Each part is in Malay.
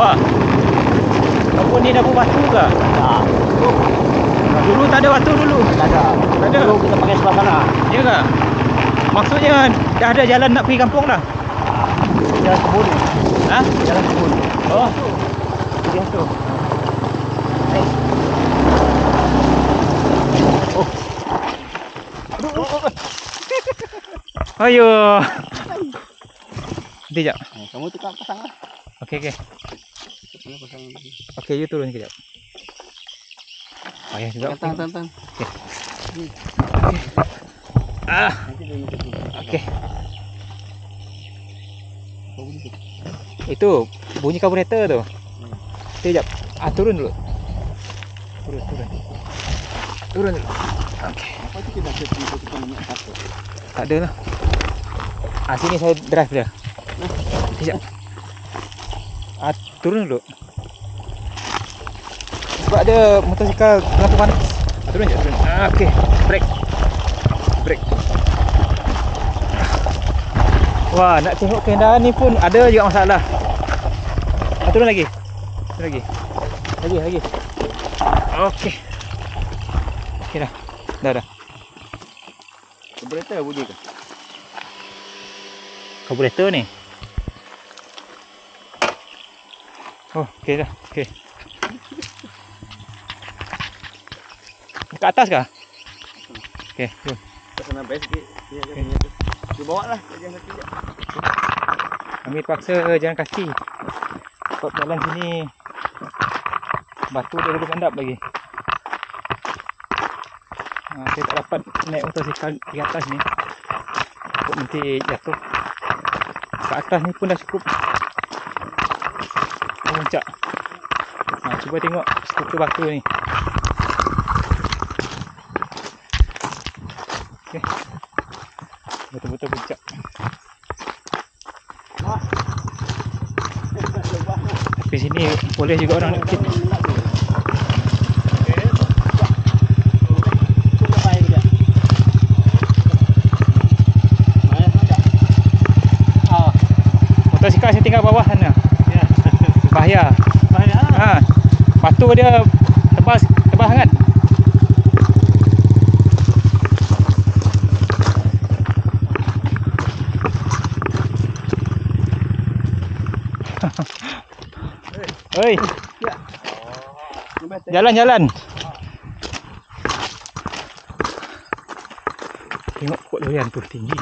Wah. Kampung ni dapur batu ke? Tak. Dulu tak ada batu dulu. Tak ada. Tak ada. Dulu kita pakai sebelah sana. Ya ke? Maksudnya dah ada jalan nak pergi kampung dah? Jalan kebun. Ha? Jalan kebun. Oh. Dia tu. Ayo. Nanti jap. Kamu tukar pasang lah. Okey okey. Pasang lagi. Okey, you turun kejap. Payah juga. Tang. Okey. Ah. Nanti dia nak turun. Okey. Itu bunyi karburator tu. Kejap. Turun dulu. Turun. Turun dulu. Okey. Apa tu kita set ni kita nak satu. Tak ada lah. Sini saya drive dia. Kejap. Turun dulu. Sebab ada motosikal lampu panas. Turun je, turun. Okey. Break. Wah, nak tengok kenderaan ni pun ada juga masalah. Turun lagi. Lagi. Okey. Okey dah. Dah. Karburator bunyi ke? Karburator ni. Oh, okey dah. Okey. Ke atas kah? Okey, jom. Kita kena best sikit. Dia tu. Dia bawa lah jalan kaki je. Kami terpaksa jalan kaki. Sebab jalan sini batu dia boleh mandap lagi. Saya tak dapat naik motosikal di atas ni. Takut nanti jatuh. Ke atas ni pun dah cukup memuncak. Cuba tengok struktur batu ni. Okay. Betul-betul puncak. Tapi sini boleh juga orang nak bikin. Motosikal saya tinggal bawah sana. Ya. Bahaya. Batu dia tebal sangat. Oi. Jalan. Tengok pokok durian tu tinggi.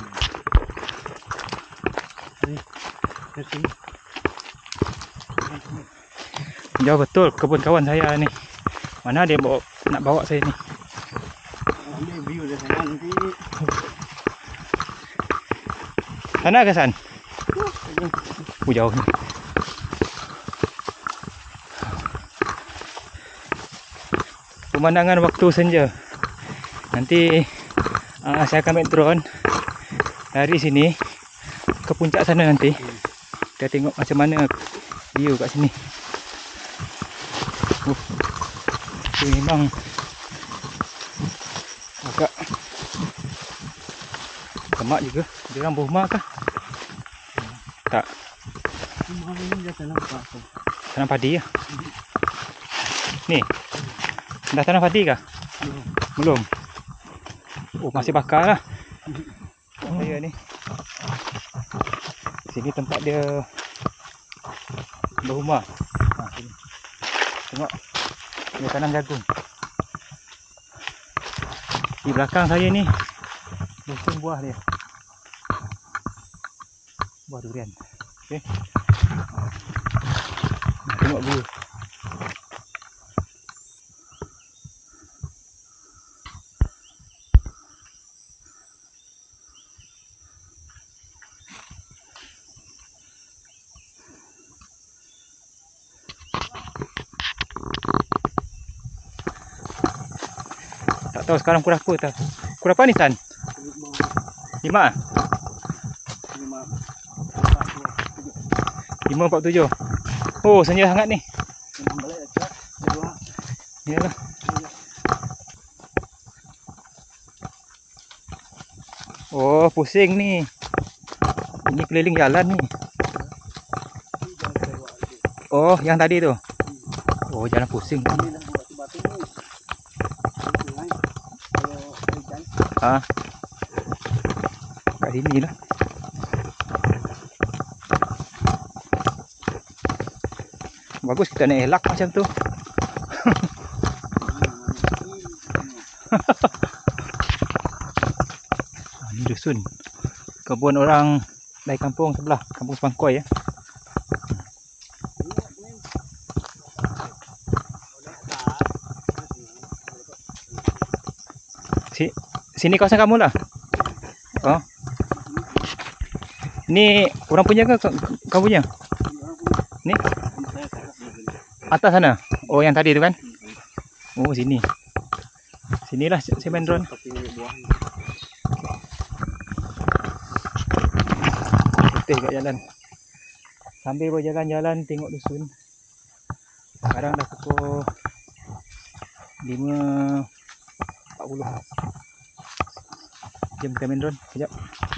Jauh betul kebun kawan saya ni. Mana dia nak bawa saya ni? Ambil view dari sana nanti. Sana ke San? Jauh ni. Pemandangan waktu senja. Nanti saya akan ambil drone dari sini ke puncak sana nanti. Kita tengok macam mana view kat sini. Ini memang agak semak juga. Dia orang berumah kah? Tak. Rumah ini dah tanam apa? Tanam padi ya? Ni. Dah tanam padi kah? Belum. Oh, masih bakar lah. Saya ni. Sini tempat dia berumah. Sini. Tengok. Dia tanam jagung. Di belakang saya ni musim buah dia. Buah durian. Okey. Tengok view. Tak tahu sekarang pukul berapa tak. Pukul berapa ni San? 5. 5.47. Oh, senja sangat ni. Yalah. Oh, pusing ni. Ini keliling jalan ni. Oh, yang tadi itu. Oh, jalan pusing. Ini dah buat batu ni. Sungai. Kalau hujan. Ah, kat sini lah. Bagus kita naik elak macam tu. Ini dusun. Kebun orang dari kampung sebelah, kampung Sepangkoi ya. Sini kawasan kamu lah. Oh. Ini orang punya ke kau punya? Ni? Atas sana. Oh, yang tadi tu kan? Oh, sini. Sinilah saya main drone. Putih kat jalan. Sambil berjalan-jalan tengok dusun. Sekarang dah pukul 5.40. Jom kita main drone. Sekejap.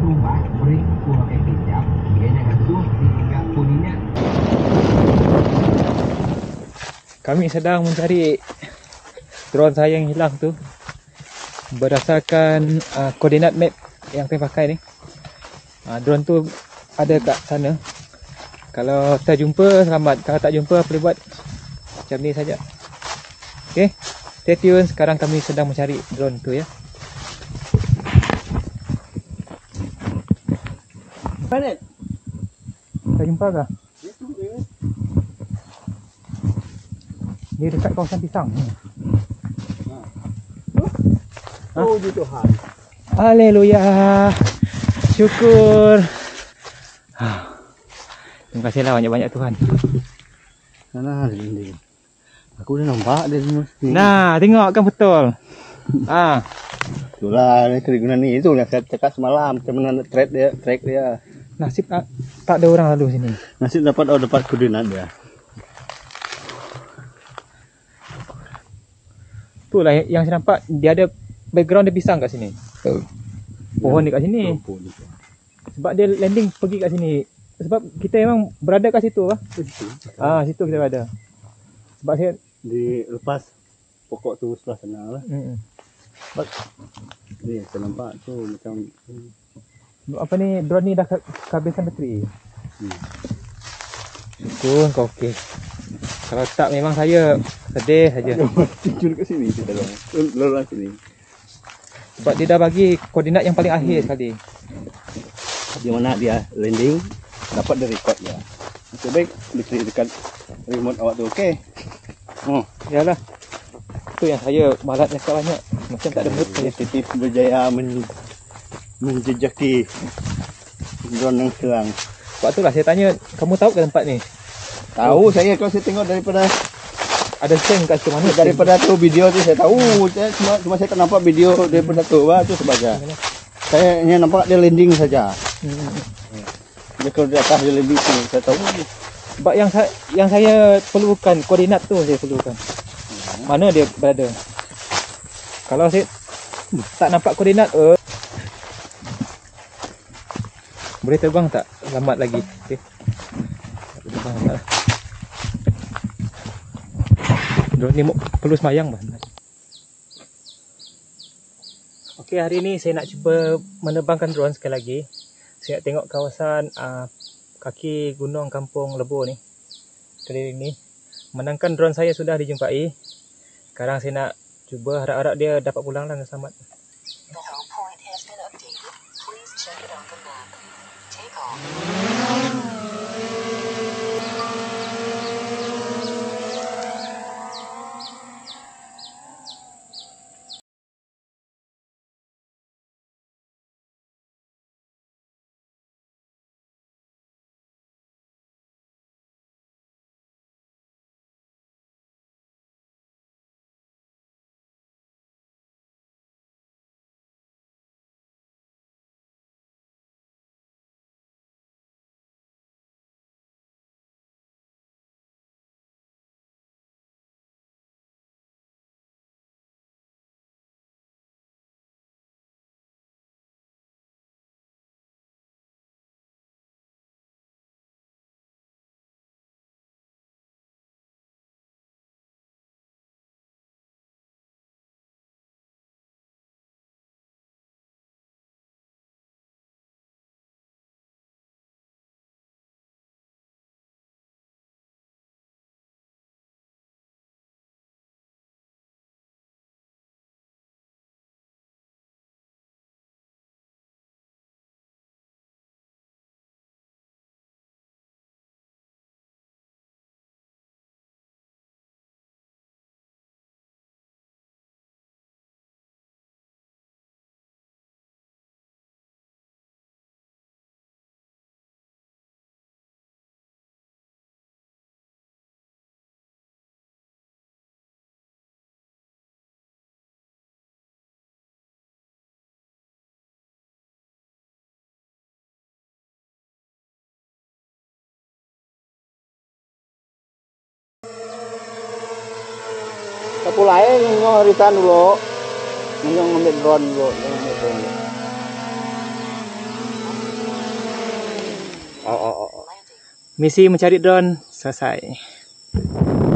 rumah beri buah kecap dia jangan tuh tinggal kuningnya. Kami sedang mencari drone saya yang hilang tu berdasarkan koordinat map yang kami pakai ni. Drone tu ada kat sana. Kalau terjumpa selamat, kalau tak jumpa boleh buat macam ni saja. Okey, stay tune. Sekarang kami sedang mencari drone tu ya. Mana? Tak jumpa ke? Dia dekat kawasan pisang. Oh, di Tuhan. Haleluya. Syukur. Terima kasihlah banyak-banyak Tuhan. Sana ini. Aku dah nampak dia semua. Nah, tengok kan betul. Itulah ni keriguna ni, itu yang saya cakap semalam macam mana track dia. Nasib tak ada orang lalu sini. Nasib dapat koordinat dia. Itulah yang saya nampak, dia ada background dia pisang kat sini. Pohon dekat sini. Sebab dia landing pergi kat sini. Sebab kita memang berada kat situ lah. Situ kita berada. Sebab saya dilepas pokok tu sebelah sana lah. Sebab ni saya nampak tu macam apa ni, drone ni dah kehabisan bateri. Syukur kau okey. Kalau tak memang saya sedih saja. Tidur kat sini kita lorong sini. Sebab dia dah bagi koordinat yang paling akhir sekali. Di mana dia landing, dapat dia record dia. Lebih baik diklik dekat remote awak tu, okey? Yalah. Itu yang saya malas cakap banyak. Macam tak ada mood saya. Detektif berjaya menjejaki drone yang hilang. Sebab itulah saya tanya, kamu tahu ke tempat ni? Tahu saya, kalau saya tengok daripada ada scene kat situ mana? Daripada tu video tu saya tahu. Cuma saya tak nampak video daripada tu. Tu sebabnya. Saya hanya nampak dia landing saja. Dia kalau di atas dia landing tu, saya tahu. Sebab yang saya perlukan koordinat tu saya perlukan. Mana dia berada? Kalau saya tak nampak koordinat, boleh terbang tak? Lambat lagi. Okey. Terbang tak? Drone ni perlu semayang bah. Okey, hari ni saya nak cuba menerbangkan drone sekali lagi. Saya nak tengok kawasan kaki gunung Kampung Lebo ni. Kali ni menangkan drone saya sudah dijumpai. Sekarang saya nak cuba, harap-harap dia dapat pulang lah dengan selamat. Kapulai ngomong haritan dulu. Ngomong ngambil drone dulu, jangan ambil drone. Oh. Misi mencari drone selesai.